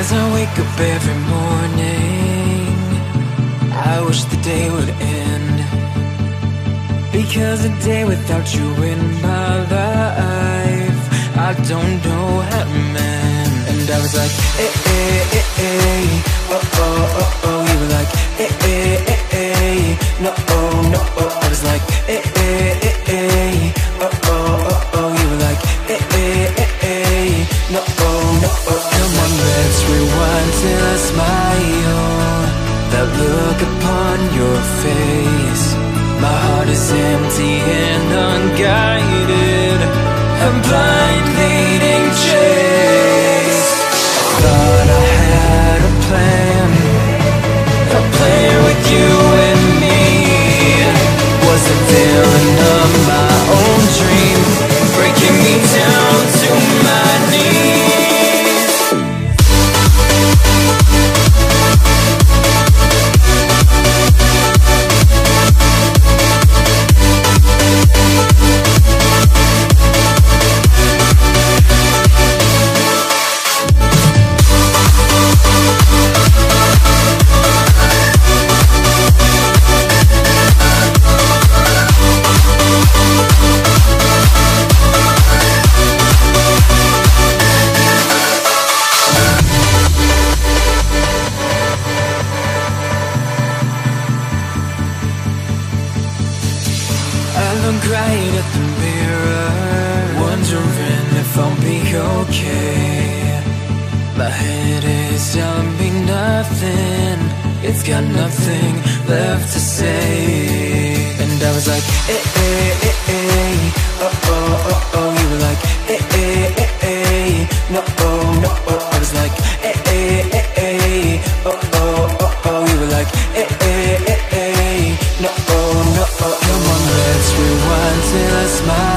As I wake up every morning, I wish the day would end, because a day without you in my life, I don't know how to mend. And I was like, eh, eh, eh, eh, oh, oh, oh, oh. You were like, eh, eh, eh, eh, no, oh, no, oh. I was like, eh, eh, eh, eh, oh, oh, oh, oh. You were like, eh, eh, eh, eh, no, oh, no, oh. Come on, let's rewind till I smile. That look upon your face, my heart is empty and unguided. I'm blind leading chase. Thought I had a plan with you and me. Was the villain of my own dream, breaking me down to my knees. I look right at the mirror, wondering if I'll be okay. My head is telling me nothing, it's got nothing left to say. And I was like, eh, eh, eh, eh, oh, oh, oh, oh. You were like, eh, eh, eh, eh, no, oh, no, oh. I was like, eh, eh, eh, eh, oh, oh, oh, oh. You were like, eh, eh, eh, eh, no, oh, no, oh. Come on, let's rewind till I smile.